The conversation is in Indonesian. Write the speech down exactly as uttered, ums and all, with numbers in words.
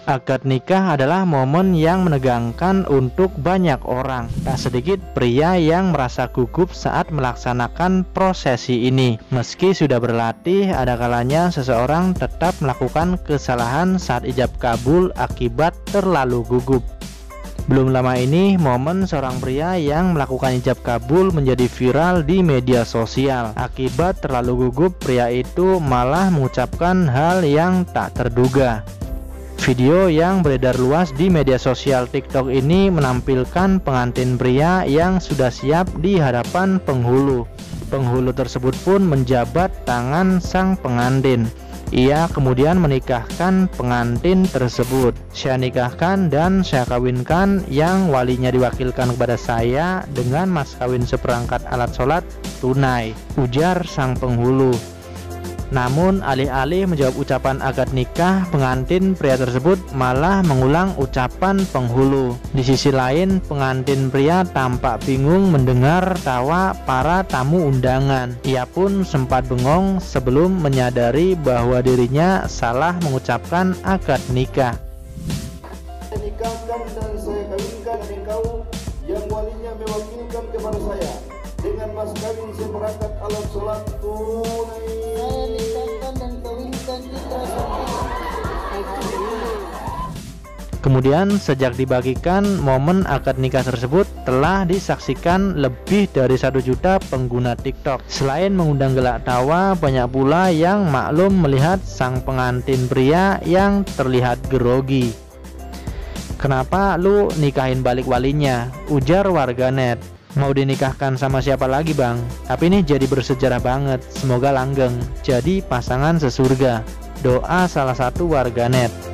Akad nikah adalah momen yang menegangkan untuk banyak orang. Tak sedikit pria yang merasa gugup saat melaksanakan prosesi ini. Meski sudah berlatih, ada kalanya seseorang tetap melakukan kesalahan saat ijab kabul akibat terlalu gugup. Belum lama ini, momen seorang pria yang melakukan ijab kabul menjadi viral di media sosial. Akibat terlalu gugup, pria itu malah mengucapkan hal yang tak terduga. Video yang beredar luas di media sosial TikTok ini menampilkan pengantin pria yang sudah siap di hadapan penghulu. Penghulu tersebut pun menjabat tangan sang pengantin. Ia kemudian menikahkan pengantin tersebut. Saya nikahkan dan saya kawinkan, yang walinya diwakilkan kepada saya dengan mas kawin seperangkat alat sholat tunai, ujar sang penghulu. Namun alih-alih menjawab ucapan akad nikah pengantin, pria tersebut malah mengulang ucapan penghulu. Di sisi lain, pengantin pria tampak bingung mendengar tawa para tamu undangan. Ia pun sempat bengong sebelum menyadari bahwa dirinya salah mengucapkan akad nikah. Saya nikahkan dan saya kawinkan engkau yang walinya mewakilkan kepada saya dengan mas kawin seperangkat alat sholat tunai. Saya nikahkan dan kawinkan kita Kemudian sejak dibagikan, momen akad nikah tersebut telah disaksikan lebih dari satu juta pengguna TikTok. Selain mengundang gelak tawa, banyak pula yang maklum melihat sang pengantin pria yang terlihat grogi. "Kenapa lu nikahin balik walinya?" ujar warganet. "Mau dinikahkan sama siapa lagi bang? Tapi ini jadi bersejarah banget, semoga langgeng, jadi pasangan sesurga," doa salah satu warganet.